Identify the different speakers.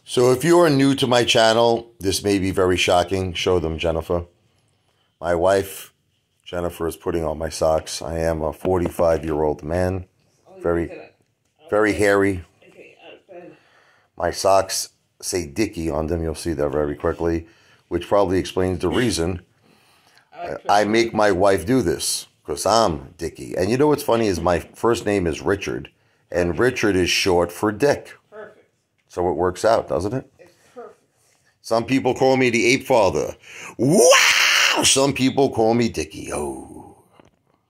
Speaker 1: So if you are new to my channel, this may be very shocking. Show them, Jennifer. My wife, Jennifer, is putting on my socks. I am a 45-year-old man. Very hairy. My socks say Dickie on them. You'll see that very quickly, which probably explains the reason I make my wife do this, because I'm Dickie. And you know what's funny is my first name is Richard, and Richard is short for Dick.
Speaker 2: Perfect.
Speaker 1: So it works out, doesn't it?
Speaker 2: It's perfect.
Speaker 1: Some people call me the Ape Father. Wow! Some people call me Dickie. Oh.